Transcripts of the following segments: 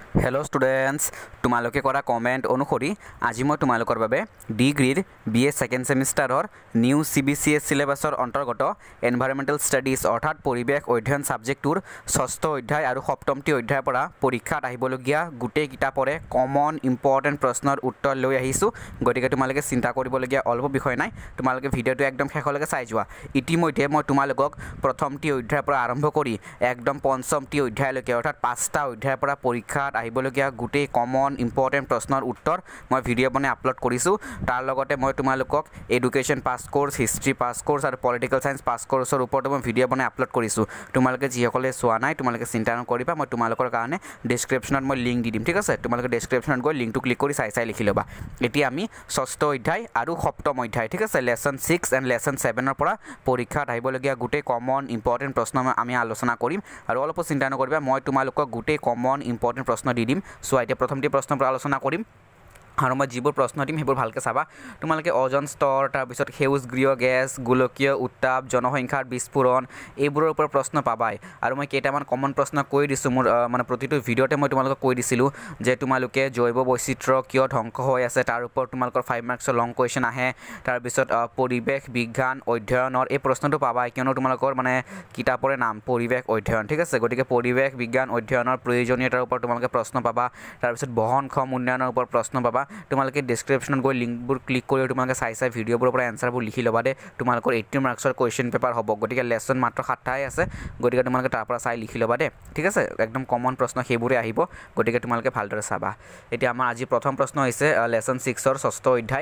Hello students, তোমালোকে কৰা comment অনুসৰি আজি মই তোমালোকৰ বাবে ডিগ্ৰীৰ BA সেকেন্ড সেমিষ্টাৰৰ নিউ CBCS সিলেবাসৰ অন্তৰ্গত এনভাইৰনমেন্টাল ষ্টাডিজ অৰ্থাৎ পৰিৱেশ অধ্যয়ন সাবজেক্টৰ ষষ্ঠ অধ্যায় আৰু সপ্তমটি অধ্যায়ৰ পৰা পৰীক্ষাত আহিবলগীয়া গোটেই কিতাপৰে কমন ইম্পৰ্টেন্ট প্ৰশ্নৰ উত্তৰ লৈ আহিছো গতিকে তোমালোকে চিন্তা কৰিবলগীয়া অলপ বিষয় নাই তোমালোকে ভিডিওটো একদম শেষলৈকে চাই যোৱা ইতিমধ্যে মই তোমালোকক প্ৰথমটি অধ্যায়ৰ পৰা আৰম্ভ কৰি একদম পঞ্চমটি অধ্যায়লৈকে অৰ্থাৎ পাঁচটা অধ্যায়ৰ পৰা পৰীক্ষাত আহিবলগীয়া গোটেই কমন ইম্পৰ্টেন্ট প্ৰশ্নৰ উত্তৰ মই ভিডিও বনাই আপলোড কৰিছো তাৰ লগতে মই তোমালোকক education pass course history pass course আৰু পলিটিক্যাল সায়েন্স পাস কোৰ্সৰ ওপৰত মই ভিডিও বনাই আপলোড কৰিছো তোমালোকে যিসকলে চোৱা নাই তোমালোকে চিন্তা নকৰিবা মই তোমালোকৰ কাৰণে ডেসক্ৰিপচনত মই লিংক দি দিম ঠিক আছে তোমালোকে ডেসক্ৰিপচনত গৈ লিংকটো ক্লিক কৰি চাই লিখি লবা এতিয়া আমি ষষ্ঠ অধ্যায় আৰু সপ্তম অধ্যায় ঠিক আছে লেসন 6 এন্ড লেসন 7 ৰ পৰা পৰীক্ষাত আহিবলগীয়া গোটেই কমন ইম্পৰ্টেন্ট প্ৰশ্ন আমি আলোচনা কৰিম আৰু অলপ চিন্তা নকৰিবা মই তোমালোকক গোটেই কমন ইম্পৰ্টেন্ট প্ৰশ্ন দি দিম সো এতিয়া প্ৰথমটি প্ৰশ্নৰ পৰা আলোচনা কৰিম আৰু মই যিবোৰ প্ৰশ্ন দিম হেবোৰ ভালকে চাবা তোমালোকে ওজন স্তৰ তাৰ পিছত সেউজ গৃহ গেছ গোলকীয় উত্তাপ জনসংখ্যাৰ বিস্ফোৰণ এইবোৰৰ ওপৰত প্ৰশ্ন পাবাই আৰু মই কেইটামান কমন প্ৰশ্ন কৈ দিছো মোৰ মানে প্ৰতিটো ভিডিওতে মই তোমালোকক কৈ দিছিলো যে তোমালোকে জৈৱ বৈচিত্ৰ্য কিয় ধ্বংস হৈ আছে তাৰ ওপৰত তোমালোকৰ 5 মাৰ্কছৰ লং কোৱেশ্চন আহে তাৰ পিছত পৰিৱেশ বিজ্ঞান অধ্যয়নৰ এই প্ৰশ্নটো পাবাই কিয়নো তোমালোকৰ মানে কিতাপৰে নাম পৰিৱেশ অধ্যয়ন ঠিক আছে গতিকে পৰিৱেশ বিজ্ঞান অধ্যয়নৰ প্ৰয়োজনীয়তাৰ ওপৰত তোমালোকে প্ৰশ্ন পাবা তাৰ পিছত বহনক্ষম উন্নয়নৰ ওপৰত প্ৰশ্ন পাবা তোমালোকে ডেসক্ৰিপচনত গৈ লিংকবোৰ ক্লিক কৰি তোমালোকে চাই ভিডিওবোৰৰ পৰা এনসাৰবোৰ লিখি লবা দে তোমালোকৰ 80 মাৰ্কছৰ কোৱেশ্চন পেপাৰ হ'ব গতিকে লেসন মাত্ৰ 7টাই আছে গতিকে তোমালোকে তাৰ পৰা চাই লিখি লবা দে ঠিক আছে একদম কমন প্ৰশ্ন হেবোৰে আহিব গতিকে তোমালোকে ভালদৰে চাবা এতিয়া আমাৰ আজি প্ৰথম প্ৰশ্ন হৈছে লেসন 6 ৰ ষষ্ঠ অধ্যায়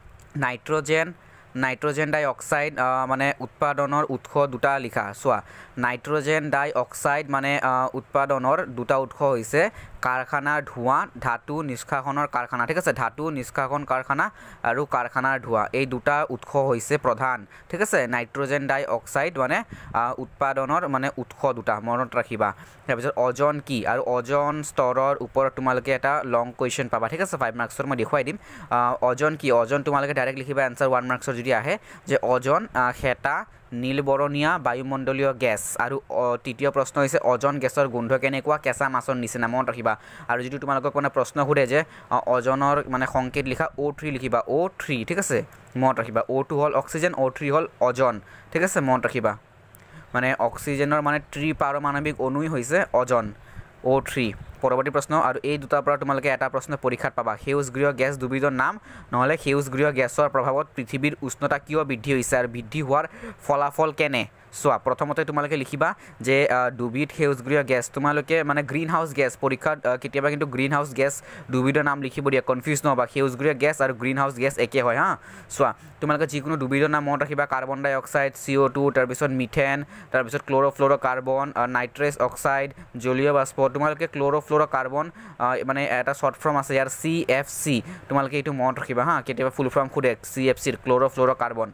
নাইট্ৰজেন ডাই অক্সাইড মানে উৎপাদনৰ উৎস দুটা লিখা সোয়া নাইট্ৰজেন ডাই অক্সাইড মানে উৎপাদনৰ দুটা উৎস হৈছে কাৰখানাৰ ধোঁৱা ধাতু নিষ্কাশনৰ কাৰখানা ঠিক আছে ধাতু নিষ্কাশন কাৰখানা আৰু কাৰখানাৰ ধোঁৱা এই দুটা উৎস হৈছে প্ৰধান ঠিক আছে নাইট্ৰজেন ডাই অক্সাইড মানে উৎপাদনৰ মানে উৎস দুটা মনত ৰাখিবা তাৰ পিছত ওজন কি আৰু ওজন স্তৰৰ ওপৰত তোমালোকে এটা লং কোৱেশ্চন পাবা ঠিক আছে 5 মাৰ্কছৰ মই দেখুৱাই দিম ওজন কি ওজন তোমালোকে ডাইৰেক্ট লিখিবা আনসাৰ 1 মাৰ্কছৰ যদি আহে যে ওজন হেতা নীলবৰণীয়া বায়ুমণ্ডলীয় গেছ আৰু তৃতীয় প্ৰশ্ন হৈছে ওজন গেছৰ গোন্ধ কেনেকুৱা কেঁচা মাছৰ নিচিনা মনত ৰাখিবা আৰু যদি তোমালোকক কোনো প্ৰশ্ন সুধে যে ওজনৰ মানে সংকেত লিখা O3 লিখিবা O3 ঠিক আছে মনত ৰাখিবা O2 হল অক্সিজেন O3 হল ওজন ঠিক আছে মনত ৰাখিবা মানে অক্সিজেনৰ মানে ত্ৰি পাৰমাণৱিক অণুই হৈছে ওজন O3 পৰৱৰ্তী প্ৰশ্ন আৰু এই দুটাৰ পৰা তোমালোকে এটা প্ৰশ্ন পৰীক্ষাত পাবা সেউজ গৃহ গেছ দুবিধৰ নাম নহলে সেউজ গৃহ গেছৰ প্ৰভাৱত পৃথিৱীৰ উষ্ণতা কিয় বৃদ্ধি হৈছে আৰু বৃদ্ধি হোৱাৰ ফলাফল কেনে সোয়া প্ৰথমতে তোমালোকে লিখিবা যে দুবিধ সেউজ গৃহ গেছ তোমালোকে মানে গ্ৰীণ হাউস গেছ পৰীক্ষাত কেতিয়াবা কিন্তু গ্ৰীণ হাউস গেছ দুবিধৰ নাম লিখিব দিয়া কনফিউজ নহবা সেউজ গৃহ গেছ আৰু গ্ৰীণ হাউস গেছ একে হয় হা সোয়া তোমালোকে যিকোনো দুবিধৰ নাম মনত ৰাখিবা কাৰ্বন ডাই অক্সাইড CO2 তাৰ পিছত মিথেন তাৰ পিছত ক্লোৰোফ্লোৰোকাৰ্বন নাইট্ৰাছ অক্সাইড জলীয় বাষ্প তোমালোকে ক্লোৰোফ্লোৰোকাৰ্বন মানে এটা শৰ্ট ফৰ্ম আছে ইয়াৰ CFC তোমালোকে এইটো মনত ৰাখিবা হা কেতিয়াবা ফুল ফৰ্ম খুদে CFC ক্লোৰোফ্লোৰোকাৰ্বন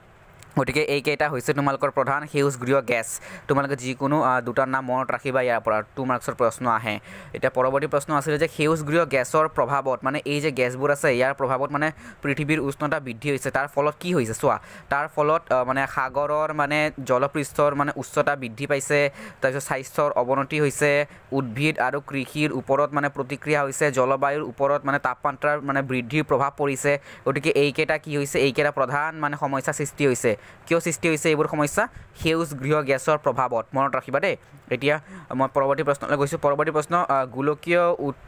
গতিকে এই কেইটা হৈছে তোমালোকৰ প্ৰধান সেউজ গৃহ গেছ তোমালোকে যিকোনো দুটাৰ নাম মনত ৰাখিবা ইয়াৰ পৰা 2 মাৰ্কছৰ প্ৰশ্ন আহে এটা পৰৱৰ্তী প্ৰশ্ন আছিল যে সেউজ গৃহ গেছৰ প্ৰভাৱত মানে এই যে গেছবোৰ আছে ইয়াৰ প্ৰভাৱত মানে পৃথিৱীৰ উষ্ণতা বৃদ্ধি হৈছে তাৰ ফলত কি হৈছে সোৱা তাৰ ফলত মানে সাগৰৰ মানে জলপৃষ্ঠৰ মানে উচ্চতা বৃদ্ধি পাইছে তাৰ পিছত স্বাস্থ্যৰ অৱনতি হৈছে উদ্ভিদ আৰু কৃষিৰ ওপৰত মানে প্ৰতিক্ৰিয়া হৈছে জলবায়ুৰ ওপৰত মানে তাপমাত্ৰাৰ মানে বৃদ্ধিৰ প্ৰভাৱ পৰিছে গতিকে এই কেইটা কি হৈছে এই কেইটা প্ৰধান মানে সমস্যা সৃষ্টি হৈছে কিয় সৃষ্টি হৈছে এইবোৰ সমস্যা সেউজ গৃহ গেছৰ প্ৰভাৱত মনত ৰাখিবা দে এতিয়া মই পৰৱৰ্তী প্ৰশ্নলৈ গৈছো পৰৱৰ্তী প্ৰশ্ন গোলকীয়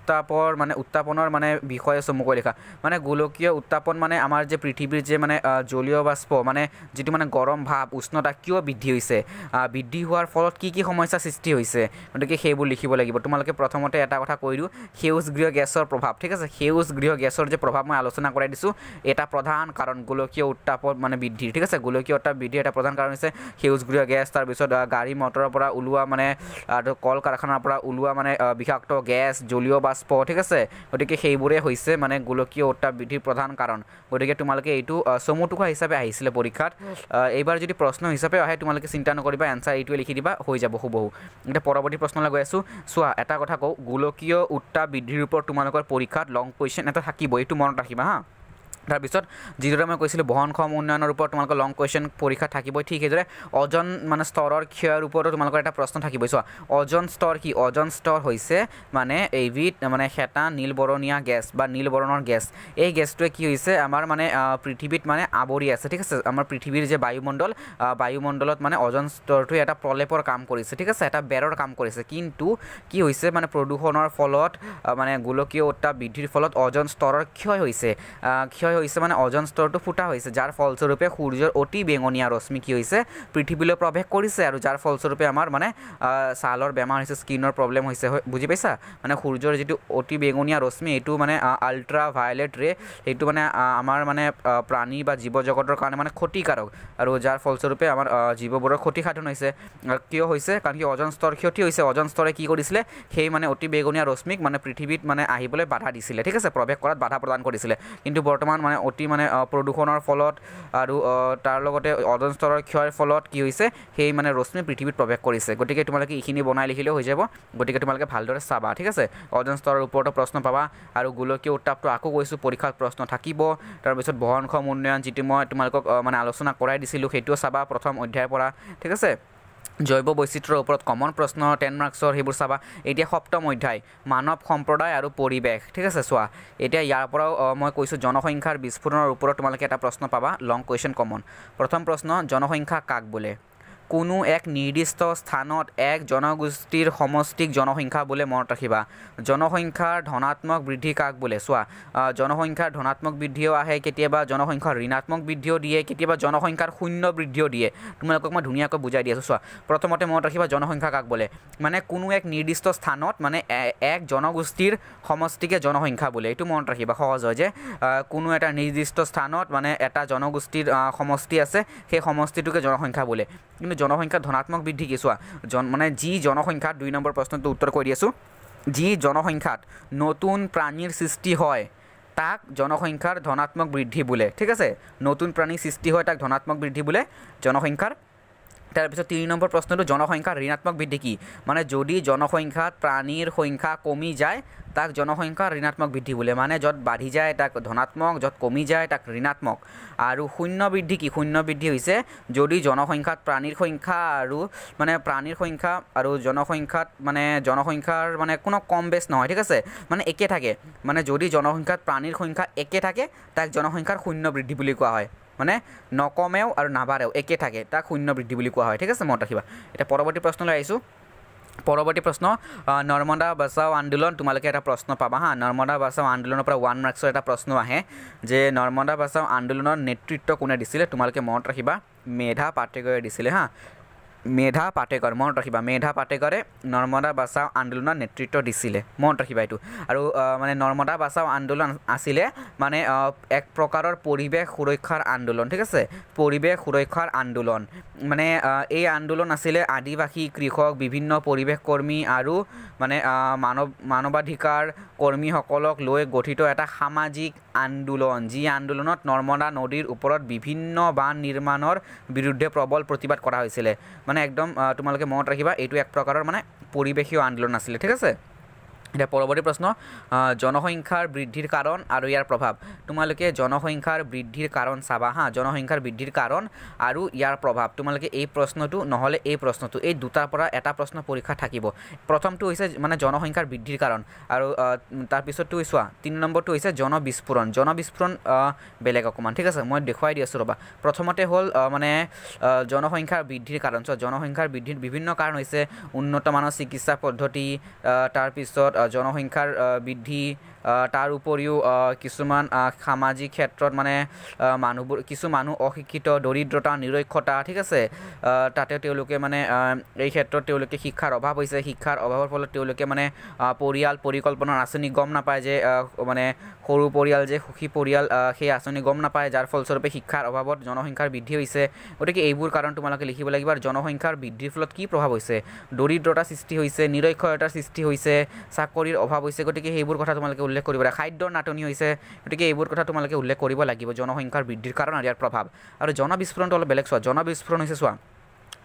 উত্তাপনৰ মানে বিষয় সমুকৈ লেখা মানে গোলকীয় উত্তাপন মানে আমাৰ যে পৃথিৱীৰ যে মানে জলীয় বাষ্প মানে যেটো মানে গৰম ভাৱ উষ্ণতা কিয় বৃদ্ধি হৈছে বৃদ্ধি হোৱাৰ ফলত কি সমস্যা সৃষ্টি হৈছে গতিকে সেইবোৰ লিখিব লাগিব তোমালোকে প্ৰথমতে এটা কথা কৈ দিও সেউজ গৃহ গেছৰ প্ৰভাৱ ঠিক আছে সেউজ গৃহ গেছৰ যে প্ৰভাৱ মই আলোচনা কৰাই দিছো এটা প্ৰধান কাৰণ গোলকীয় উত্তাপন মানে বৃদ্ধি ঠিক আছে গোলকীয় উত্তাপ বৃদ্ধি এটা প্ৰধান কাৰণ হৈছে সেউজ গৃহ গেছ তাৰ পিছত গাড়ী মটৰৰ পৰা ওলোৱা মানে কল কাৰখানাৰ পৰা ওলোৱা মানে বিষাক্ত গেছ জলীয় বাষ্প ঠিক আছে গতিকে সেইবোৰে হৈছে মানে গোলকীয় উত্তাপ বৃদ্ধিৰ প্ৰধান কাৰণ গতিকে তোমালোকে এইটো সমুটুকা হিচাপে আহিছিলে পৰীক্ষাত এইবাৰ যদি প্ৰশ্ন হিচাপে আহে তোমালোকে চিন্তা নকৰিবা আনসাৰ এইটোৱে লিখি দিবা হৈ যাব হুবহু এটা পৰৱৰ্তী প্ৰশ্নলৈ গৈ আছো সোৱা এটা কথা কও গোলকীয় উত্তাপ বৃদ্ধিৰ ওপৰত তোমালোকৰ পৰীক্ষাত লং কোৱেশ্চন এটা থাকিব এইটো মনত ৰাখিবা হা তাৰপিছত যিদৰে মই কৈছিলোঁ বহনক্ষম উন্নয়নৰ ওপৰত তোমালোকৰ লং কুৱেশ্যন পৰীক্ষা থাকিবই ঠিক সেইদৰে অজন মানে স্তৰৰ ক্ষয়ৰ ওপৰতো তোমালোকৰ এটা প্ৰশ্ন থাকিবই চোৱা অজন স্তৰ কি অজন স্তৰ হৈছে মানে এবিধ মানে হেতা নীলবৰণীয়া গেছ বা নীলবৰণৰ গেছ এই গেছটোৱে কি হৈছে আমাৰ মানে পৃথিৱীত মানে আৱৰি আছে ঠিক আছে আমাৰ পৃথিৱীৰ যে বায়ুমণ্ডলত মানে অজন স্তৰটোৱে এটা প্ৰলেপৰ কাম কৰিছে ঠিক আছে এটা বেৰৰ কাম কৰিছে কিন্তু কি হৈছে মানে প্ৰদূষণৰ ফলত মানে গোলকীয় উত্তাপ বৃদ্ধিৰ ফলত অজন স্তৰৰ ক্ষয় হৈছে মানে অজন স্তৰটো ফুটা হৈছে যাৰ ফলস্বৰূপে সূৰ্যৰ অতি বেঙনীয়া ৰশ্মি কি হৈছে পৃথিৱীলৈ প্ৰৱেশ কৰিছে আৰু যাৰ ফলস্বৰূপে আমাৰ মানে ছালৰ বেমাৰ হৈছে স্কিনৰ প্ৰব্লেম হৈছে বুজি পাইছা মানে সূৰ্যৰ যিটো অতি বেঙনীয়া ৰশ্মি এইটো মানে আল্ট্ৰা ভায়োলেট ৰে এইটো মানে আমাৰ মানে প্ৰাণী বা জীৱ জগতৰ কাৰণে মানে ক্ষতিকাৰক আৰু যাৰ ফলস্বৰূপে আমাৰ জীৱবোৰৰ ক্ষতি সাধন হৈছে কিয় হৈছে কাৰণ কি অজন স্তৰ ক্ষতি হৈছে অজন স্তৰে কি কৰিছিলে সেই মানে অতি বেঙনীয়া ৰশ্মিক মানে পৃথিৱীত মানে আহিবলৈ বাধা দিছিলে ঠিক আছে প্ৰৱেশ কৰাত বাধা প্ৰদান কৰিছিলে কিন্তু বৰ্তমান মানে অতি মানে প্ৰদূষণৰ ফলত আৰু তাৰ লগতে অজন স্তৰৰ ক্ষয়ৰ ফলত কি হৈছে সেই মানে ৰশ্মি পৃথিৱীত প্ৰৱেশ কৰিছে গতিকে তোমালোকে এইখিনি বনাই লিখিলেও হৈ যাব গতিকে তোমালোকে ভালদৰে চাবা ঠিক আছে অজন স্তৰৰ ওপৰতো প্ৰশ্ন পাবা আৰু গোলকীয় উত্তাপটো আকৌ কৈছোঁ পৰীক্ষাত প্ৰশ্ন থাকিব তাৰপিছত বহনক্ষম উন্নয়ন যিটো মই তোমালোকক মানে আলোচনা কৰাই দিছিলোঁ সেইটোও চাবা প্ৰথম অধ্যায়ৰ পৰা ঠিক আছে জৈৱ বৈচিত্ৰ্যৰ ওপৰত কমন প্ৰশ্ন 10 মাৰ্কছৰ সেইবোৰ চাবা এতিয়া সপ্তম অধ্যায় মানৱ সম্প্ৰদায় আৰু পৰিৱেশ ঠিক আছে চোৱা এতিয়া ইয়াৰ পৰাও মই কৈছোঁ জনসংখ্যাৰ বিস্ফোৰণৰ ওপৰত তোমালোকে এটা প্ৰশ্ন পাবা লং কুৱেশ্যন কমন প্ৰথম প্ৰশ্ন জনসংখ্যা কাক বোলে কোনো এক নিৰ্দিষ্ট স্থানত এক জনগোষ্ঠীৰ সমষ্টিক জনসংখ্যা বোলে মনত ৰাখিবা জনসংখ্যাৰ ধনাত্মক বৃদ্ধি কাক বোলে চোৱা জনসংখ্যাৰ ধনাত্মক বৃদ্ধিও আহে কেতিয়াবা জনসংখ্যাৰ ঋণাত্মক বৃদ্ধিও দিয়ে কেতিয়াবা জনসংখ্যাৰ শূন্য বৃদ্ধিও দিয়ে তোমালোকক মই ধুনীয়াকৈ বুজাই দি আছোঁ চোৱা প্ৰথমতে মনত ৰাখিবা জনসংখ্যা কাক বোলে মানে কোনো এক নিৰ্দিষ্ট স্থানত মানে এক জনগোষ্ঠীৰ সমষ্টিকে জনসংখ্যা বোলে এইটো মনত ৰাখিবা সহজ হয় যে কোনো এটা নিৰ্দিষ্ট স্থানত মানে এটা জনগোষ্ঠীৰ সমষ্টি আছে সেই সমষ্টিটোকে জনসংখ্যা বোলে কিন্তু জনসংখ্যা ধনাত্মক বৃদ্ধি কি চোৱা মানে যি জনসংখ্যাত 2 নম্বৰ প্ৰশ্নটো উত্তৰ কৈ দি আছোঁ যি জনসংখ্যাত নতুন প্ৰাণীৰ সৃষ্টি হয় তাক জনসংখ্যাৰ ধনাত্মক বৃদ্ধি বোলে ঠিক আছে নতুন প্ৰাণীৰ সৃষ্টি হয় তাক ধনাত্মক বৃদ্ধি বোলে জনসংখ্যাৰ তাৰপিছত 3 নম্বৰ প্ৰশ্নটো জনসংখ্যাৰ ঋণাত্মক বৃদ্ধি কি মানে যদি জনসংখ্যাত প্ৰাণীৰ সংখ্যা কমি যায় তাক জনসংখ্যাৰ ঋণাত্মক বৃদ্ধি বোলে মানে য'ত বাঢ়ি যায় তাক ধনাত্মক য'ত কমি যায় তাক ঋণাত্মক আৰু শূন্য বৃদ্ধি কি শূন্য বৃদ্ধি হৈছে যদি জনসংখ্যাত প্ৰাণীৰ সংখ্যা আৰু মানে প্ৰাণীৰ সংখ্যা আৰু জনসংখ্যাৰ মানে কোনো কম বেছ নহয় ঠিক আছে মানে একে থাকে মানে যদি জনসংখ্যাত প্ৰাণীৰ সংখ্যা একে থাকে তাক জনসংখ্যাৰ শূন্য বৃদ্ধি বুলি কোৱা হয় মানে নকমেও আৰু নাবাঢ়েও একে থাকে তাক শূন্য বৃদ্ধি বুলি কোৱা হয় ঠিক আছে মনত ৰাখিবা এতিয়া পৰৱৰ্তী প্ৰশ্নলৈ আহিছোঁ পৰৱৰ্তী প্ৰশ্ন নৰ্মদা বচাও আন্দোলন তোমালোকে এটা প্ৰশ্ন পাবা হা নৰ্মদা বচাও আন্দোলনৰ পৰা 1 মাৰ্কছৰ এটা প্ৰশ্ন আহে যে নৰ্মদা বচাও আন্দোলনৰ নেতৃত্ব কোনে দিছিলে তোমালোকে মনত ৰাখিবা মেধা পাটেকৰে দিছিলে হা মেধা পাটেকৰ মনত ৰাখিবা মেধা পাটেকৰে নৰ্মদা বচাও আন্দোলনৰ নেতৃত্ব দিছিলে মনত ৰাখিবা এইটো আৰু মানে নৰ্মদা বচাও আন্দোলন আছিলে মানে এক প্ৰকাৰৰ পৰিৱেশ সুৰক্ষাৰ আন্দোলন ঠিক আছে পৰিৱেশ সুৰক্ষাৰ আন্দোলন মানে এই আন্দোলন আছিলে আদিবাসী কৃষক বিভিন্ন পৰিৱেশ কৰ্মী আৰু মানে মানৱাধিকাৰ কৰ্মীসকলক লৈ গঠিত এটা সামাজিক আন্দোলন যি আন্দোলনত নৰ্মদা নদীৰ ওপৰত বিভিন্ন বান্ধ নিৰ্মাণৰ বিৰুদ্ধে প্ৰবল প্ৰতিবাদ কৰা হৈছিলে মানে একদম তোমালোকে মনত ৰাখিবা এইটো এক প্ৰকাৰৰ মানে পৰিৱেশীয় আন্দোলন আছিলে ঠিক আছে এতিয়া পৰৱৰ্তী প্ৰশ্ন জনসংখ্যাৰ বৃদ্ধিৰ কাৰণ আৰু ইয়াৰ প্ৰভাৱ তোমালোকে জনসংখ্যাৰ বৃদ্ধিৰ কাৰণ চাবা হা জনসংখ্যাৰ বৃদ্ধিৰ কাৰণ আৰু ইয়াৰ প্ৰভাৱ তোমালোকে এই প্ৰশ্নটো নহলে এই প্ৰশ্নটো এই দুটাৰ পৰা এটা প্ৰশ্ন পৰীক্ষা থাকিব প্ৰথমটো হৈছে মানে জনসংখ্যাৰ বৃদ্ধিৰ কাৰণ আৰু তাৰ পিছতটো চোৱা 3 নম্বৰটো হৈছে জনবিস্ফোৰণ বেলেগ অকমান ঠিক আছে মই দেখুৱাই দি আছোঁ ৰবা প্ৰথমতে হ'ল মানে জনসংখ্যাৰ বৃদ্ধিৰ কাৰণ জনসংখ্যাৰ বৃদ্ধিৰ বিভিন্ন কাৰণ হৈছে উন্নত মানৰ চিকিৎসা পদ্ধতি তাৰ পিছত জনসংখ্যাৰ বৃদ্ধি তাৰ উপৰিও কিছুমান সামাজিক ক্ষেত্ৰত মানে মানুহবোৰ কিছু মানুহ অশিক্ষিত দৰিদ্ৰতা নিৰক্ষৰতা ঠিক আছে তাতে তেওঁলোকে মানে এই ক্ষেত্ৰত তেওঁলোকে শিক্ষাৰ অভাৱ হৈছে শিক্ষাৰ অভাৱৰ ফলত তেওঁলোকে মানে পৰিয়াল পৰিকল্পনাৰ আঁচনি গম নাপায় যে মানে সৰু পৰিয়াল যে সুখী পৰিয়াল সেই আঁচনি গম নাপায় যাৰ ফলস্বৰূপে শিক্ষাৰ অভাৱত জনসংখ্যাৰ বৃদ্ধি হৈছে গতিকে এইবোৰ কাৰণ তোমালোকে লিখিব লাগিব আৰু জনসংখ্যাৰ বৃদ্ধিৰ ফলত কি প্ৰভাৱ হৈছে দৰিদ্ৰতা সৃষ্টি হৈছে নিৰক্ষৰতাৰ সৃষ্টি হৈছে চাকৰিৰ অভাৱ হৈছে গতিকে সেইবোৰ কথা তোমালোকে উল্লেখ কৰিব লাগে খাদ্যৰ নাটনি হৈছে গতিকে এইবোৰ কথা তোমালোকে উল্লেখ কৰিব লাগিব জনসংখ্যাৰ বৃদ্ধিৰ কাৰণ আৰু ইয়াৰ প্ৰভাৱ আৰু জনবিস্ফোৰণটো অলপ বেলেগ চোৱা জনবিস্ফোৰণ হৈছে চোৱা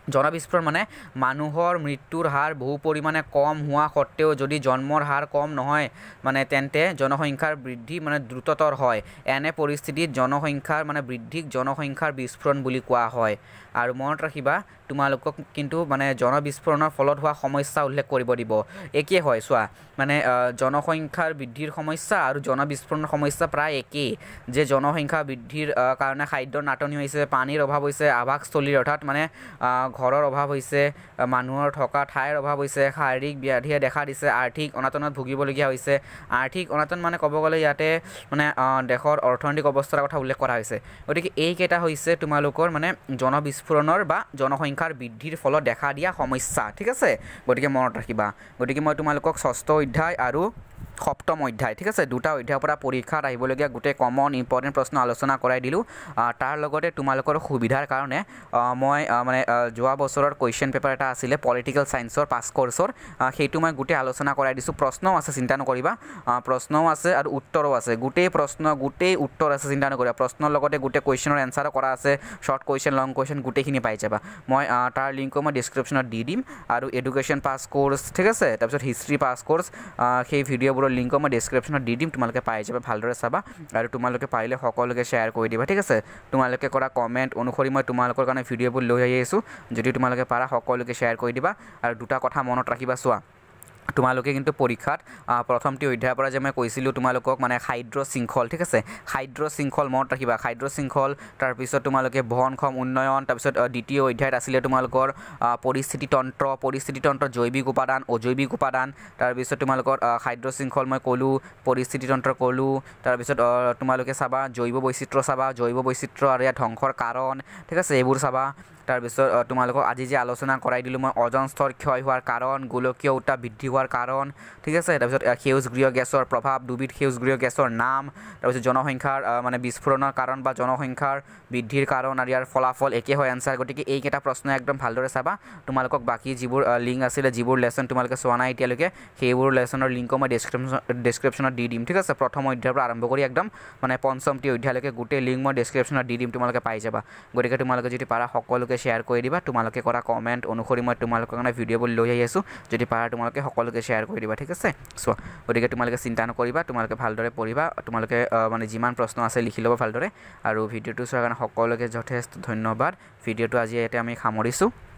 জনবিস্ফোৰণ মানে মানুহৰ মৃত্যুৰ হাৰ বহু পৰিমাণে কম হোৱা সত্ত্বেও যদি জন্মৰ হাৰ কম নহয় মানে তেন্তে জনসংখ্যাৰ বৃদ্ধি মানে দ্ৰুততৰ হয় এনে পৰিস্থিতিত জনসংখ্যাৰ মানে বৃদ্ধিক জনসংখ্যাৰ বিস্ফোৰণ বুলি কোৱা হয় আৰু মনত ৰাখিবা তোমালোকক কিন্তু মানে জনবিস্ফোৰণৰ ফলত হোৱা সমস্যা উল্লেখ কৰিব দিব একে হয় চোৱা মানে জনসংখ্যাৰ বৃদ্ধিৰ সমস্যা আৰু জনবিস্ফোৰণৰ সমস্যা প্ৰায় একেই যে জনসংখ্যা বৃদ্ধিৰ কাৰণে খাদ্যৰ নাটনি হৈছে পানীৰ অভাৱ হৈছে আৱাসস্থলীৰ অৰ্থাৎ মানে ঘৰৰ অভাৱ হৈছে মানুহৰ থকা ঠাইৰ অভাৱ হৈছে শাৰীৰিক ব্যাধিয়ে দেখা দিছে আৰ্থিক অনাটনত ভুগিবলগীয়া হৈছে আৰ্থিক অনাটন মানে ক'ব গ'লে ইয়াতে মানে দেশৰ অৰ্থনৈতিক অৱস্থাৰ কথা উল্লেখ কৰা হৈছে গতিকে এইকেইটা হৈছে তোমালোকৰ মানে জনবিস্ফোৰণৰ বা জনসংখ্যাৰ বৃদ্ধিৰ ফলত দেখা দিয়া সমস্যা ঠিক আছে গতিকে মনত ৰাখিবা গতিকে মই তোমালোকক ষষ্ঠ অধ্যায় আৰু সপ্তম অধ্যায় ঠিক আছে দুটা অধ্যায়ৰ পৰা পৰীক্ষাত আহিবলগীয়া গোটেই কমন ইম্পৰ্টেণ্ট প্ৰশ্ন আলোচনা কৰাই দিলোঁ তাৰ লগতে তোমালোকৰ সুবিধাৰ কাৰণে মই মানে যোৱা বছৰৰ কুৱেশ্যন পেপাৰ এটা আছিলে পলিটিকেল ছায়েন্সৰ 5 কোৰ্চৰ সেইটো মই গোটেই আলোচনা কৰাই দিছোঁ প্ৰশ্নও আছে চিন্তা নকৰিবা প্ৰশ্নও আছে আৰু উত্তৰো আছে গোটেই প্ৰশ্ন গোটেই উত্তৰ আছে চিন্তা নকৰিবা প্ৰশ্নৰ লগতে গোটেই কুৱেশ্যনৰ এনচাৰো কৰা আছে শ্বৰ্ট কুৱেশ্যন লং কুৱেশ্যন গোটেইখিনি পাই যাবা মই তাৰ লিংকো মই ডিছক্ৰিপশ্যনত দি দিম আৰু এডুকেশ্যন 5 কোৰ্চ ঠিক আছে তাৰপিছত হিষ্ট্ৰী 5 কোৰ্চ সেই ভিডিঅ'বোৰৰ লিংকো মই ডিছক্ৰিপশ্যনত দি দিম তোমালোকে পাই যাবা ভালদৰে চাবা আৰু তোমালোকে পাৰিলে সকলোকে শ্বেয়াৰ কৰি দিবা ঠিক আছে তোমালোকে কৰা কমেণ্ট অনুসৰি মই তোমালোকৰ কাৰণে ভিডিঅ'বোৰ লৈ আহি আছোঁ যদি তোমালোকে পাৰা সকলোকে শ্বেয়াৰ কৰি দিবা আৰু দুটা কথা মনত ৰাখিবা চোৱা তোমালোকে কিন্তু পৰীক্ষাত প্ৰথমটি অধ্যায়ৰ পৰা যে মই কৈছিলোঁ তোমালোকক মানে খাদ্য শৃংখল ঠিক আছে খাদ্য শৃংখল মনত ৰাখিবা খাদ্য শৃংখল তাৰপিছত তোমালোকে বহনক্ষম উন্নয়ন তাৰপিছত দ্বিতীয় অধ্যায়ত আছিলে তোমালোকৰ পৰিস্থিতিতন্ত্ৰ জৈৱিক উপাদান অজৈৱিক উপাদান তাৰপিছত তোমালোকৰ খাদ্য শৃংখল মই ক'লোঁ পৰিস্থিতিতন্ত্ৰ ক'লোঁ তাৰপিছত তোমালোকে চাবা জৈৱ বৈচিত্ৰ্য আৰু ইয়াৰ ধ্বংসৰ কাৰণ ঠিক আছে এইবোৰ চাবা তাৰপিছত তোমালোকক আজি যে আলোচনা কৰাই দিলোঁ মই অজন স্তৰ ক্ষয় হোৱাৰ কাৰণ গোলকীয় উত্তাপ বৃদ্ধি হোৱাৰ কাৰণ ঠিক আছে তাৰপিছত সেউজগৃহ গেছৰ প্ৰভাৱ দুবিধ সেউজগৃহ গেছৰ নাম তাৰপিছত জনসংখ্যাৰ মানে বিস্ফোৰণৰ কাৰণ বা জনসংখ্যাৰ বৃদ্ধিৰ কাৰণ আৰু ইয়াৰ ফলাফল একে হয় এনচাৰ গতিকে এইকেইটা প্ৰশ্ন একদম ভালদৰে চাবা তোমালোকক বাকী যিবোৰ লিংক আছিলে যিবোৰ লেচন তোমালোকে চোৱা নাই এতিয়ালৈকে সেইবোৰ লেচনৰ লিংকো মই ডিছক্ৰিপশ্যনত দি দিম ঠিক আছে প্ৰথম অধ্যায়ৰ পৰা আৰম্ভ কৰি একদম মানে পঞ্চমটি অধ্যায়লৈকে গোটেই লিংক মই ডিছক্ৰিপশ্যনত দি দিম তোমালোকে পাই যাবা গতিকে তোমালোকে যদি পাৰা সকলোকে শ্বেয়াৰ কৰি দিবা তোমালোকে কৰা কমেণ্ট অনুসৰি মই তোমালোকৰ কাৰণে ভিডিঅ'বোৰ লৈ আহি আছোঁ যদি পাৰা তোমালোকে সকলোকে শ্বেয়াৰ কৰি দিবা ঠিক আছে চোৱা গতিকে তোমালোকে চিন্তা নকৰিবা তোমালোকে ভালদৰে পঢ়িবা তোমালোকে মানে যিমান প্ৰশ্ন আছে লিখি ল'ব ভালদৰে আৰু ভিডিঅ'টো চোৱাৰ কাৰণে সকলোকে যথেষ্ট ধন্যবাদ ভিডিঅ'টো আজি ইয়াতে আমি সামৰিছোঁ